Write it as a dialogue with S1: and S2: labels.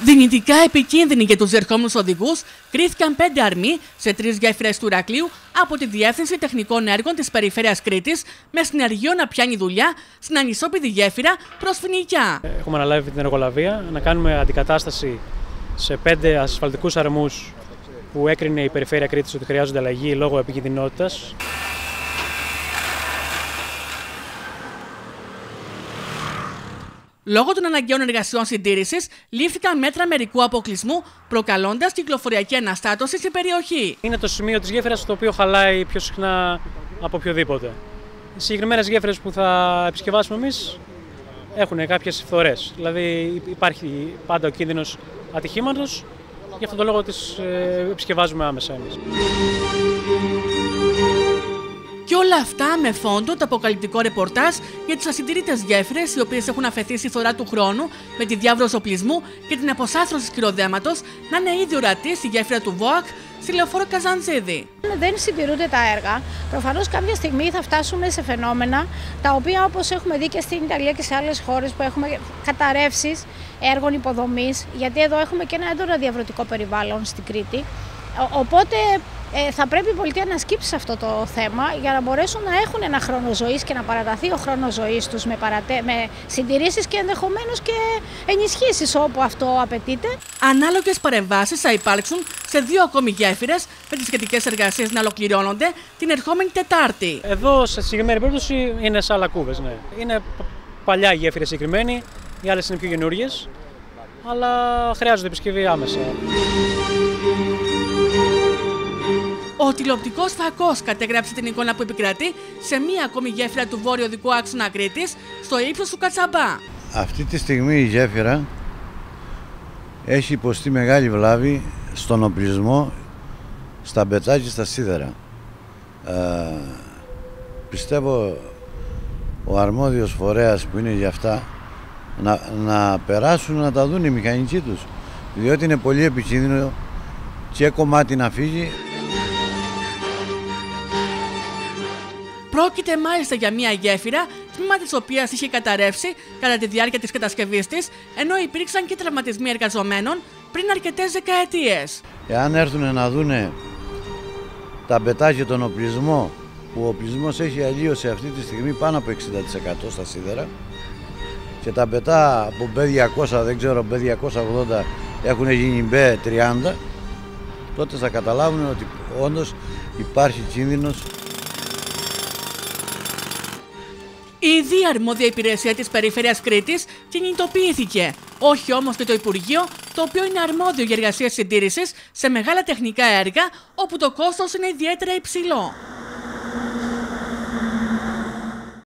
S1: Δυνητικά επικίνδυνοι για τους ερχόμενους οδηγούς κρίθηκαν 5 αρμοί σε 3 γέφυρες του Ηρακλείου από τη Διεύθυνση Τεχνικών Έργων της Περιφέρειας Κρήτης, με συνεργείο να πιάνει δουλειά στην ανισόπεδη γέφυρα προς Φοινικιά.
S2: Έχουμε αναλάβει την εργολαβία να κάνουμε αντικατάσταση σε 5 ασφαλτικούς αρμούς που έκρινε η Περιφέρεια Κρήτης ότι χρειάζονται αλλαγή λόγω επικινδυνότητας.
S1: Λόγω των αναγκαίων εργασιών συντήρησης, λήφθηκαν μέτρα μερικού αποκλεισμού, προκαλώντας κυκλοφοριακή αναστάτωση στην περιοχή.
S2: Είναι το σημείο της γέφυρας το οποίο χαλάει πιο συχνά από οποιοδήποτε. Οι συγκεκριμένες γέφυρες που θα επισκευάσουμε εμείς έχουν κάποιες φθορές. Δηλαδή υπάρχει πάντα ο κίνδυνος ατυχήματος, γι' αυτόν τον λόγο τις επισκευάζουμε άμεσα εμείς.
S1: Και όλα αυτά με φόντο το αποκαλυπτικό ρεπορτάζ για τις ασυντηρήτες γέφυρες, οι οποίες έχουν αφαιθεί στη φθορά του χρόνου με τη διάβρωση οπλισμού και την αποσάθρωση σκυροδέματος να είναι ήδη ορατή στη γέφυρα του ΒΟΑΚ στη λεωφόρο Καζαντζίδη.
S3: Δεν συντηρούνται τα έργα. Προφανώς κάποια στιγμή θα φτάσουμε σε φαινόμενα τα οποία, όπως έχουμε δει και στην Ιταλία και σε άλλες χώρες που έχουμε καταρρεύσεις έργων υποδομής, γιατί εδώ έχουμε και ένα έντονο διαβρωτικό περιβάλλον στην Κρήτη. Οπότε θα πρέπει η πολιτεία να σκύψει σε αυτό το θέμα για να μπορέσουν να έχουν ένα χρόνο ζωής και να παραταθεί ο χρόνος ζωής τους με συντηρήσεις και ενδεχομένως και ενισχύσεις όπου αυτό απαιτείται.
S1: Ανάλογες παρεμβάσεις θα υπάρξουν σε 2 ακόμη γέφυρες, με τις σχετικές εργασίες να ολοκληρώνονται την ερχόμενη Τετάρτη.
S2: Εδώ, σε συγκεκριμένη περίπτωση, είναι σε αλακούβες. Ναι. Είναι παλιά η γέφυρα συγκεκριμένη, οι άλλες είναι πιο καινούργιες, αλλά χρειάζονται επισκευή άμεσα.
S1: Ο τηλεοπτικός φακός κατέγραψε την εικόνα που επικρατεί σε μία ακόμη γέφυρα του βόρειο οδικού άξονα Κρήτης, στο ύψος του Κατσαμπά.
S4: Αυτή τη στιγμή η γέφυρα έχει υποστεί μεγάλη βλάβη στον οπλισμό, στα μπετά και στα σίδερα. Πιστεύω ο αρμόδιος φορέας που είναι για αυτά να περάσουν να τα δουν οι μηχανικοί τους, διότι είναι πολύ επικίνδυνο και κομμάτι να φύγει.
S1: Πρόκειται μάλιστα για μια γέφυρα, τμήμα της οποίας είχε καταρρεύσει κατά τη διάρκεια της κατασκευής της, ενώ υπήρξαν και τραυματισμοί εργαζομένων πριν αρκετές δεκαετίες.
S4: Εάν έρθουν να δούνε τα μπετά και τον οπλισμό, που ο οπλισμός έχει αλλίωση αυτή τη στιγμή πάνω από 60% στα σίδερα, και τα μπετά από B200, δεν ξέρω, B280 έχουν γίνει B30, τότε θα καταλάβουν ότι όντως υπάρχει κίνδυνος.
S1: Η ίδια αρμόδια υπηρεσία της Περιφέρειας Κρήτης κινητοποιήθηκε, όχι όμως και το Υπουργείο, το οποίο είναι αρμόδιο για εργασίες συντήρησης σε μεγάλα τεχνικά έργα, όπου το κόστος είναι ιδιαίτερα υψηλό.